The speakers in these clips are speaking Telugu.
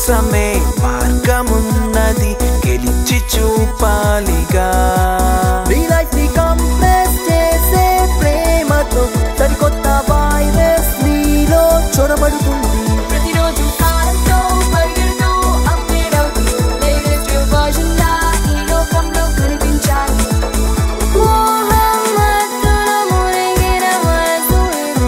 కోసమే మార్గమున్నది గెలిచి చూపాలిగా. నీ లైఫ్ ని కంప్రెస్ చేసే ప్రేమతో సరికొత్త వైరస్ నీలో చొరబడుతుంది. ప్రతిరోజు కాలంతో పరిగెడుతూ అప్డేట్ అవుతూ లేటెస్ట్ వర్షన్ లా ఈ లోకంలో కనిపించాలి. మోహమ్మద్దుల మురిగిన మనసు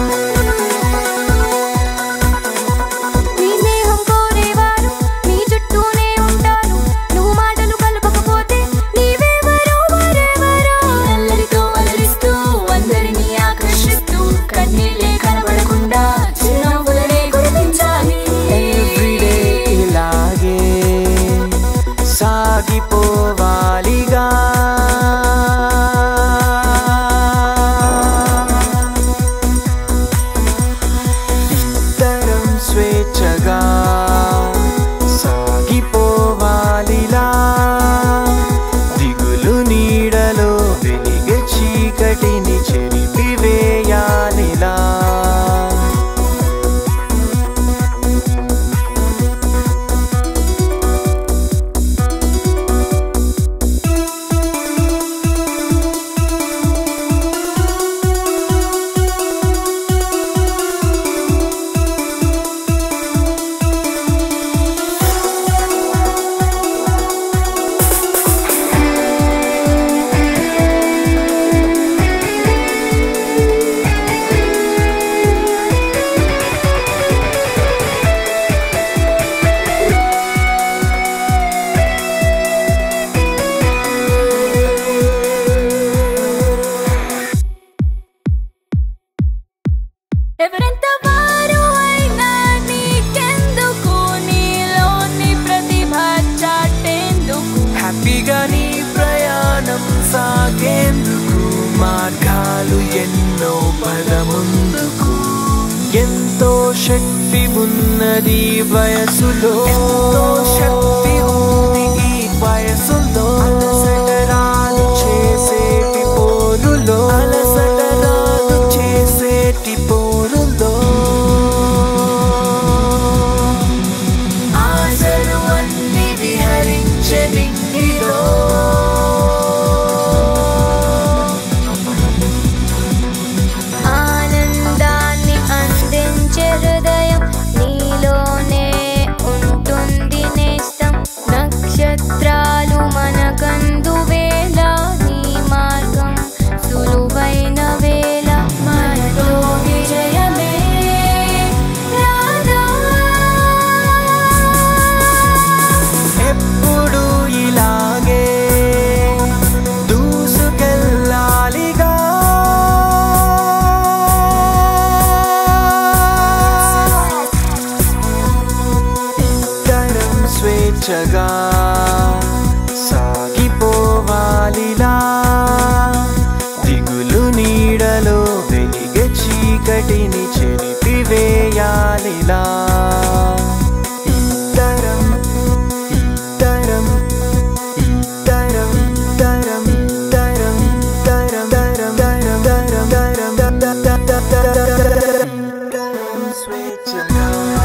నీ స్నేహం కోరేవారు నీ చుట్టూనే ఉంటారు. నువ్వు మాటలు కలపకపోతే నీవెవరో మరెవరో. అల్లరితో అలరిస్తూ అందరినీ ఆకర్షిస్తూ కన్నీళ్ళే కనబడకుండా చిరునవ్వులనే గుర్తించాలి. ఎవ్రీడే ఇలాగే సాగిపోవాలిగా. ఇద్దరం స్వేచ్ఛగా సాగిపోవాలిలా. దిగులు నీడలో వెలిగే చీకటిని చెరిపివేయాలిలా. ఎవరెంత వారు అయినా నీకెందుకు నీలోని ప్రతిభ చాటేందుకు. హ్యాపీగా నీ ప్రయాణం సాగేందుకు మార్గాలు ఎన్నో పదముందుకు. ఎంతో శక్తి ఉన్నది వయసులో, ఎంతో శక్తి ఉంది ఈ వయసులో. అలసటరాలు చేసేటి పోరులో, అలసటరాలు చేసేటి పోరులో. ఆశలు అన్ని విహరించే నింగిలో. ఆనందాన్ని అందించే హృదయం నీలోనే ఉంటుంది నేస్తం. నక్షత్రాలు మనకందు వేళ నీ మార్గం సులువైన వేళ. మనతో విజయమే రాదా. ఎప్పుడు ఇలాగే దూసుకెళ్ళాలిగా. ఇద్దరం స్వేచ్ఛగా సాగిపోవాలిలా. దిగులు నీడలో వెలిగే చీకటిని చెరిపివేయాలిలా. ఇద్దరం ఇద్దరం ఇద్దరం ఇద్దరం ఇద్దరం ఇద్దరం ఇద్దరం ఇద్దరం స్వేచ్ఛగా.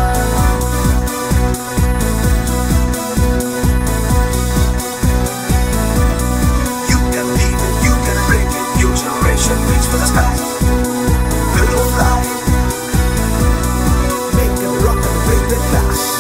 You can leave it, you can break it. New generation reach for the sky. We'll fly. Make it rock and break the glass.